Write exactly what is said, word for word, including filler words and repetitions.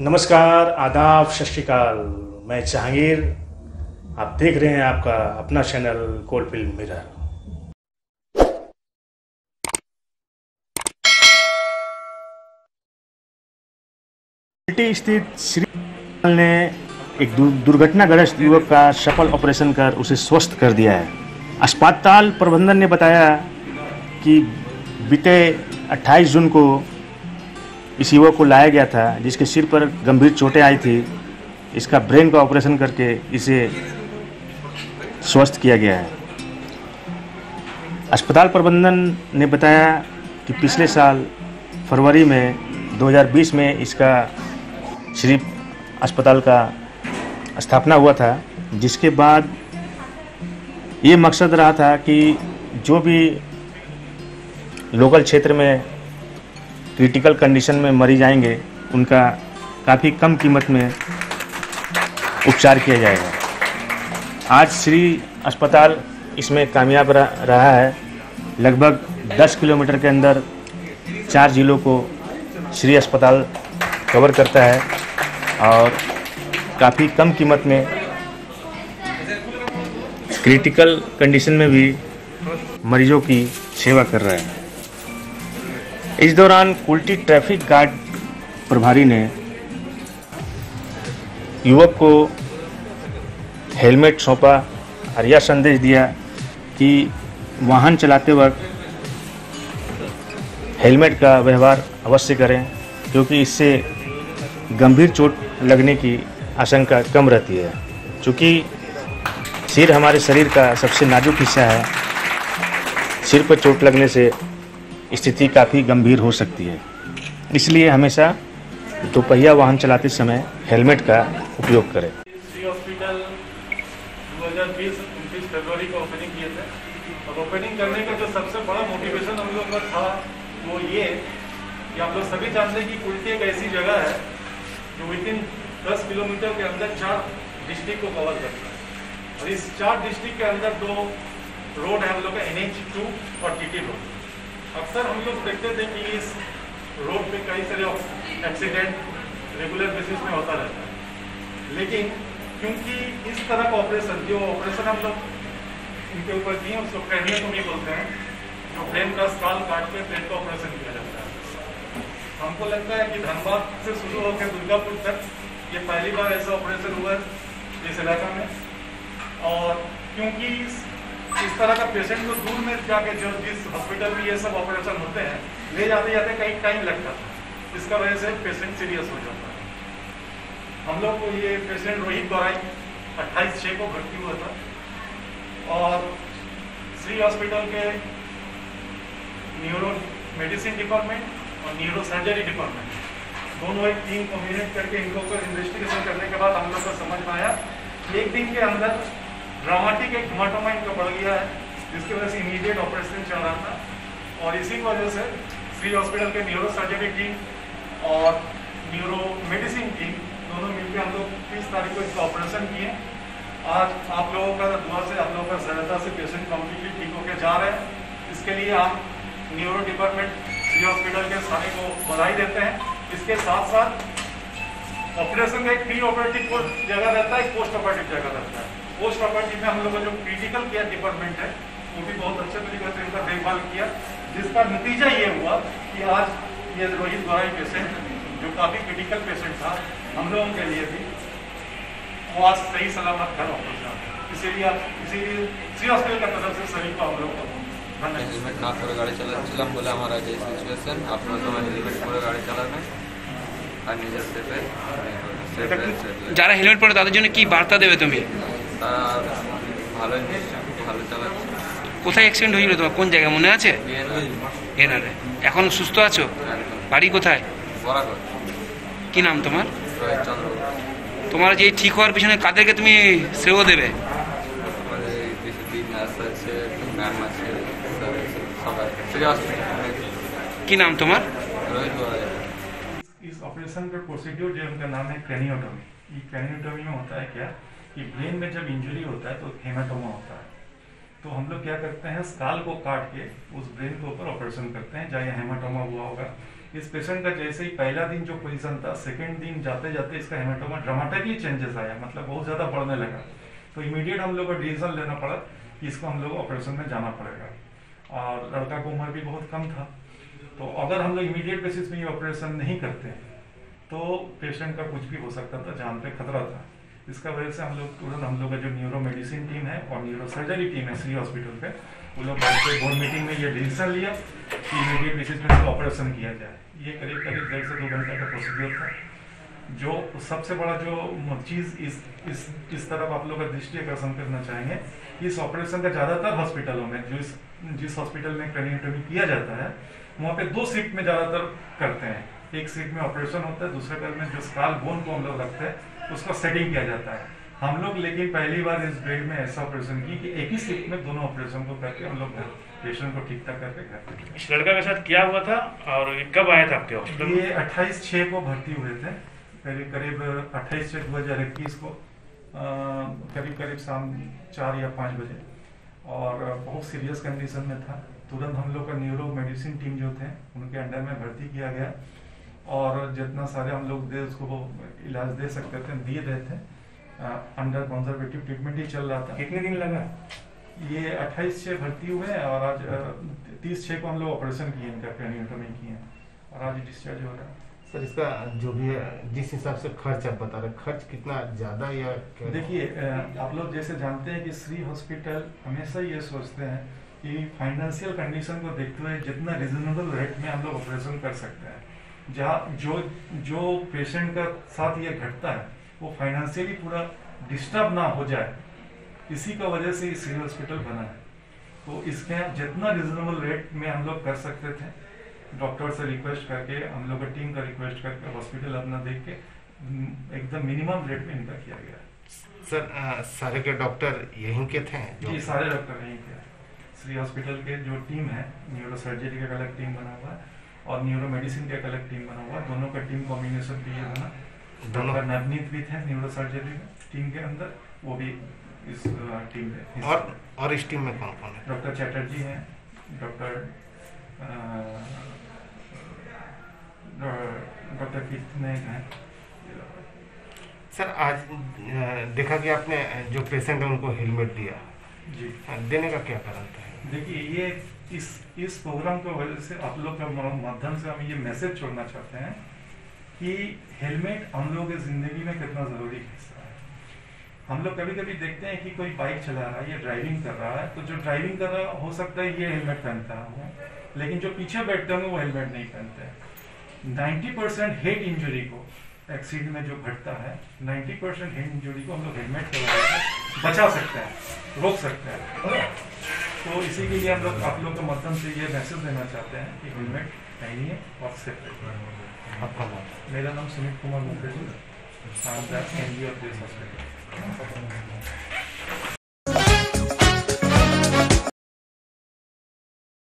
नमस्कार, आदाब, सत श्री अकाल। मैं जहांगीर, आप देख रहे हैं आपका अपना channel cold film mirror. Kulti स्थित श्री ने एक दुर्घटनाग्रस्त युवक का सफल ऑपरेशन कर उसे स्वस्थ कर दिया है। अस्पताल प्रबंधन ने बताया कि बीते अट्ठाईस जून को इस युवक को लाया गया था, जिसके सिर पर गंभीर चोटें आई थी। इसका ब्रेन का ऑपरेशन करके इसे स्वस्थ किया गया है। अस्पताल प्रबंधन ने बताया कि पिछले साल फरवरी में दो हज़ार बीस में इसका श्री अस्पताल का स्थापना हुआ था, जिसके बाद ये मकसद रहा था कि जो भी लोकल क्षेत्र में क्रिटिकल कंडीशन में मरीज आएंगे उनका काफ़ी कम कीमत में उपचार किया जाएगा। आज श्री अस्पताल इसमें कामयाब रहा है। लगभग दस किलोमीटर के अंदर चार जिलों को श्री अस्पताल कवर करता है और काफ़ी कम कीमत में क्रिटिकल कंडीशन में भी मरीजों की सेवा कर रहा है। इस दौरान कुल्टी ट्रैफिक गार्ड प्रभारी ने युवक को हेलमेट सौंपा और यह संदेश दिया कि वाहन चलाते वक्त हेलमेट का व्यवहार अवश्य करें, क्योंकि इससे गंभीर चोट लगने की आशंका कम रहती है। क्योंकि सिर हमारे शरीर का सबसे नाजुक हिस्सा है। सिर पर चोट लगने से स्थिति काफ़ी गंभीर हो सकती है। इसलिए हमेशा दोपहिया वाहन चलाते समय हेलमेट का उपयोग करें। श्री हॉस्पिटल दो हज़ार बीस उनतीस फरवरी को ओपनिंग किए थे और ओपनिंग करने का जो सबसे बड़ा मोटिवेशन हम लोग का था वो ये कि आप लोग सभी जानते हैं कि कुल्टी एक ऐसी जगह है जो विद इन दस किलोमीटर के अंदर चार डिस्ट्रिक्ट को कवर करता है। और इस चार डिस्ट्रिक्ट के अंदर दो रोड है हम लोग का, एन एच टू और टी टी रोड। अक्सर हम लोग देखते थे कि इस रोड पे कई सारे एक्सीडेंट रेगुलर बेसिस में होता रहता है, लेकिन क्योंकि इस तरह का ऑपरेशन जो ऑपरेशन हम लोग इनके ऊपर किए उसको क्रेनियोटॉमी बोलते हैं, जो ब्रेन का स्काल काट के ब्रेन का ऑपरेशन किया जाता है। हमको लगता है कि धनबाद से शुरू होकर दुर्गापुर तक ये पहली बार ऐसा ऑपरेशन हुआ है इस इलाका में। और क्योंकि इस तरह का पेशेंट को दूर में जाके जो जिस हॉस्पिटल में ये सब ऑपरेशन होते हैं ले जाते जाते कहीं टाइम लगता है, इसका वजह से पेशेंट सीरियस हो जाता है। हम लोग को ये पेशेंट रोहित गौराई अट्ठाईस छः को भर्ती हुआ था और श्री हॉस्पिटल के न्यूरो मेडिसिन डिपार्टमेंट और न्यूरो सर्जरी डिपार्टमेंट दोनों एक टीम कम्युनिकेट करके इनको ऊपर इन्वेस्टिगेशन करने के बाद हम लोग को समझ में आया एक दिन के अंदर ड्रामेटिक एक हेमाटोमा इनका बढ़ गया है, जिसकी वजह से इमीडिएट ऑपरेशन चल रहा था। और इसी वजह से श्री हॉस्पिटल के न्यूरो सर्जरी टीम और न्यूरो मेडिसिन टीम दोनों मिलकर हम लोग तीस तारीख को इसका ऑपरेशन किए। आज आप लोगों का दुआ से, आप लोगों का सहायता से पेशेंट कम्प्लीटली ठीक होकर जा रहे हैं। इसके लिए हम न्यूरो डिपार्टमेंट श्री हॉस्पिटल के सारे को बधाई देते हैं। इसके साथ साथ ऑपरेशन का एक प्री ऑपरेटिव जगह रहता है, एक पोस्ट ऑपरेटिव जगह रहता है। पोस्ट ऑपरेटिव में हम लोग का जो क्रिटिकल केयर डिपार्टमेंट है वो भी बहुत अच्छे तरीके से इनका देखभाल किया, जिसका नतीजा ये हुआ कि आज ये रोहित गौराई पेशेंट जो काफ़ी क्रिटिकल पेशेंट था हम लोगों के लिए भी, वो आज सही सलामत घर वापस जाए। इसीलिए आप इसीलिए श्री हॉस्पिटल की तरफ से सभी को हम लोग को हेलमेट ना पूरे गाड़ी चला चला बोला हमारा जो सिचुएशन आप लोग तो हेलमेट पूरे गाड़ी चलाना আর নিজের সেফে যারা হেলমেট পরে তাদের জন্য কি বার্তা দেবে তুমি? তারা ভালো ভালো চালাচ্ছে। কোথায় অ্যাক্সিডেন্ট হয়েছিল তোমার, কোন জায়গায় মনে আছে? এনারে এখন সুস্থ আছো? বাড়ি কোথায়? বরাগড়। কি নাম তোমার? রোহিত চন্দ্র। তোমার যে ঠিক হওয়ার পিছনে কাদেরকে তুমি শ্রেয় দেবে? আমাদের কিছু দিন নার্স আছে, ম্যাম আছে, সবাই। শ্রী হসপিটাল। কি নাম তোমার? রোহিত গৌরাই। इस ऑपरेशन का प्रोसीड्यूर जो उनका नाम है क्रेनियोटॉमी। ये क्रेनियोटॉमी में होता है क्या कि ब्रेन में जब इंजरी होता है तो हेमाटोमा होता है, तो हम लोग क्या करते हैं स्काल को काट के उस ब्रेन के ऊपर ऑपरेशन करते हैं जहाँ हेमाटोमा हुआ होगा इस पेशेंट का जैसे ही पहला दिन जो पोजीशन था, सेकेंड दिन जाते जाते इसका हेमाटोमा ड्रामेटिकली चेंजेस आया, मतलब बहुत ज़्यादा बढ़ने लगा। तो इमीडिएट हम लोग को डिसीजन लेना पड़ा कि इसको हम लोग को ऑपरेशन में जाना पड़ेगा। और लड़का का उम्र भी बहुत कम था, तो अगर हम लोग इमीडिएट बेसिस में ये ऑपरेशन नहीं करते तो पेशेंट का कुछ भी हो सकता था, जान पे खतरा था। इसका वजह से हम लोग तुरंत हम लोग का जो न्यूरो मेडिसिन टीम है और न्यूरो सर्जरी टीम है श्री हॉस्पिटल पे, वो लोग बैठ के बोर्ड मीटिंग में ये डिसीजन लिया कि इमीडिएट बेसिस में इसका ऑपरेशन किया जाए। ये करीब करीब डेढ़ से दो घंटे का प्रोसीजर था। जो सबसे बड़ा जो चीज़ इस इस इस तरफ आप लोग का दृष्टि आकर्षण करना चाहेंगे, इस ऑपरेशन का ज़्यादातर हॉस्पिटलों में जो इस जिस हॉस्पिटल में क्रेनियोटोमी किया जाता है वहाँ पे दो शिफ्ट में ज़्यादातर करते हैं। एक शिफ्ट में ऑपरेशन होता है, दूसरे बेड में जो स्काल बोन को हम लोग रखते हैं उसका सेटिंग किया जाता है। हम लोग लेकिन पहली बार इस बेड में ऐसा ऑपरेशन की कि एक ही शिफ्ट में दोनों ऑपरेशन को करके हम लोग घर पेशेंट को ठीक ठाक करके घर पे। इस लड़का के साथ क्या हुआ था और कब आया था आपके हॉस्पिटल? ये अट्ठाईस छः को भर्ती हुए थे, करीब करीब अट्ठाईस छः दो हज़ार इक्कीस को करीब करीब शाम चार या पाँच बजे, और बहुत सीरियस कंडीशन में था। तुरंत हम लोग का न्यूरो मेडिसिन टीम जो थे उनके अंडर में भर्ती किया गया, और जितना सारे हम लोग दे उसको वो इलाज दे सकते थे दिए गए थे। अंडर कंजर्वेटिव ट्रीटमेंट ही चल रहा था। कितने दिन लगा? ये अट्ठाईस छः भर्ती हुए और आज तीस छः को हम लोग ऑपरेशन किए, इनका क्रेनियोटोमी किए और आज डिस्चार्ज हो रहा है। सर इसका जो भी है जिस हिसाब से खर्च आप बता रहे, खर्च कितना ज़्यादा या क्या? देखिए, आप लोग जैसे जानते हैं कि श्री हॉस्पिटल हमेशा ये सोचते हैं कि फाइनेंशियल कंडीशन को देखते हुए जितना रिजनेबल रेट में हम लोग ऑपरेशन कर सकते हैं, जहाँ जो जो पेशेंट का साथ ये घटता है वो फाइनेंशियली पूरा डिस्टर्ब ना हो जाए, इसी का वजह से श्री हॉस्पिटल बना है। तो इसके जितना रिजनेबल रेट में हम लोग कर सकते थे, डॉक्टर से रिक्वेस्ट करके, हम लोग टीम का रिक्वेस्ट करके, हॉस्पिटल अपना देख के एकदम मिनिमम रेट में इनका किया गया। सर आ, सारे के डॉक्टर यहीं के थे? जी, सारे डॉक्टर यहीं के। श्री हॉस्पिटल के जो टीम है, न्यूरो सर्जरी का अलग टीम बना हुआ है और न्यूरो मेडिसिन का अलग टीम बना हुआ है। दोनों का टीम कॉम्बिनेशन भी ये बना। डॉक्टर नवनीत भी थे न्यूरो सर्जरी में टीम के अंदर, वो भी इस टीम में। और और इस टीम में कौन कौन है? डॉक्टर चैटर्जी हैं, डॉक्टर डॉक्टर कीर्तनायक हैं। सर आज देखा कि आपने जो पेशेंट है उनको हेलमेट दिया जी, देने का क्या कारण था? देखिए, ये इस इस प्रोग्राम की वजह से आप लोग के माध्यम से हम ये मैसेज छोड़ना चाहते हैं कि हेलमेट हम लोगों की जिंदगी में कितना जरूरी हिस्सा है। हम लोग कभी कभी देखते हैं कि कोई बाइक चला रहा है या ड्राइविंग कर रहा है, तो जो ड्राइविंग कर रहा है हो सकता है ये हेलमेट पहनता है, लेकिन जो पीछे बैठते होंगे वो हेलमेट नहीं पहनते। नाइन्टी परसेंट हेड इंजरी को एक्सीडेंट में जो घटता है, नाइन्टी परसेंट हेड इंजरी को हम लोग हेलमेट के वजह से बचा सकते हैं, रोक सकते हैं। तो इसी के लिए हम लोग आप लोग के माध्यम से ये मैसेज देना चाहते हैं कि हेलमेट पहनिए और सेफ रहिए। आपका नाम? मेरा नाम Sumit Kumar Mukherjee, M D of this hospital.